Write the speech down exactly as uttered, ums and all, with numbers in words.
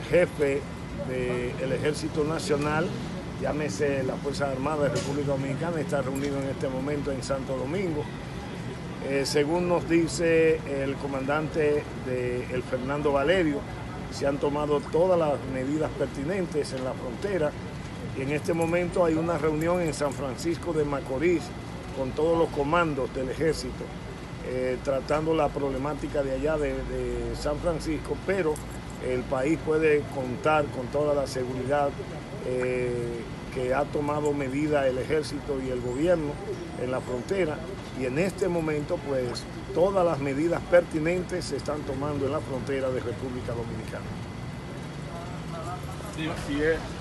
jefe del Ejército Nacional, llámese la Fuerza Armada de República Dominicana, está reunido en este momento en Santo Domingo. Eh, según nos dice el comandante de el Fernando Valerio, se han tomado todas las medidas pertinentes en la frontera y en este momento hay una reunión en San Francisco de Macorís con todos los comandos del ejército, eh, tratando la problemática de allá de, de San Francisco, pero el país puede contar con toda la seguridad eh, que ha tomado medida el ejército y el gobierno en la frontera, y en este momento pues todas las medidas pertinentes se están tomando en la frontera de República Dominicana. Sí, así es.